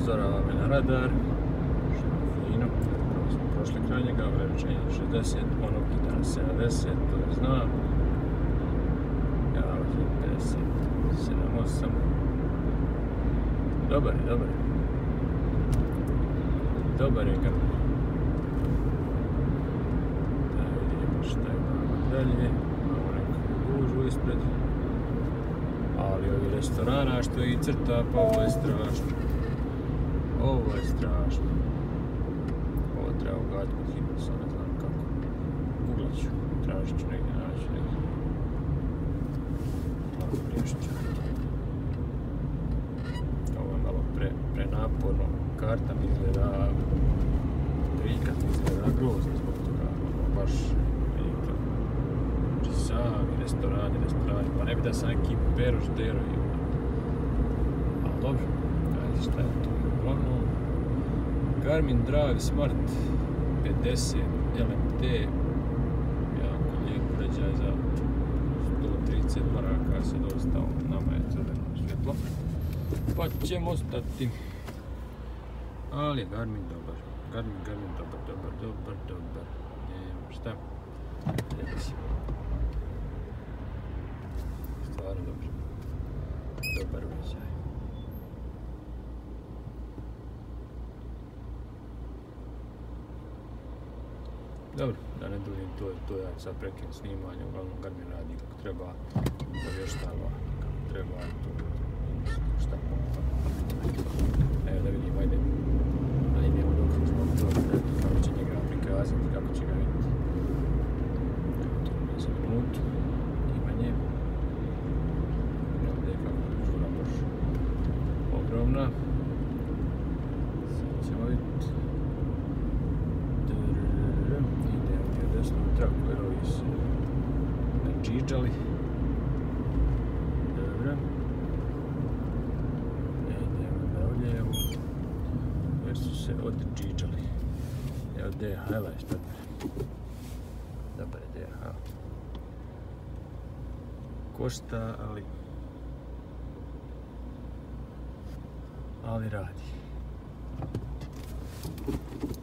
upozorava me na radar, što je fino. Prvo smo prošli kraj njega, ograničenje 60, on ukida na 70, to je znam. Ja vozim 50, 7, 8. Dobar je, dobar je. Dobar je ga. Da vidimo šta imamo dalje. Imamo neku gužu ispred. Ali ovi restorana što i crta, pa ovo je strašno. Ovo je strašno. Ovo treba ugaditi kod Hinosa, ne znam kako. Googlat ću, tražit ću negdje, naći negdje. Malo riješit ću. Ovo je malo prenaporno. Karta mi izgleda, prikaz mi izgleda grozno zbog toga. Baš, vidite. Znači sami restorani, pa ne bi da sam neki peroš derovi. Ali dobro, ajde šta je to. Uglavnom, Garmin Drive Smart 50 LMT, jako lijep uređaj za 130 maraka se dostao, nama je crveno svjetlo, pa ćemo stati. Ali Garmin dobar, Garmin dobar, nema šta, gdje si. Stvarno dobar uređaj. Dobro, da ne duljim, to ja sad prekinem snimanje, uglavnom Garmin radi kako treba, zavještava kako treba, šta. Evo da vidim, ajde, da idemo dok zbog toga, kako će njega prikazati, kako će ga vidjeti. Evo to mi je za minutu, imanje. Ovdje je kako žura baš ogromna. Sad ćemo vidjeti. Traku jer ovi se nadžiđali. Dobro. Idemo dalje jer su se odžiđali. Evo DHL je što dobar je DHL. Košta, ali radi.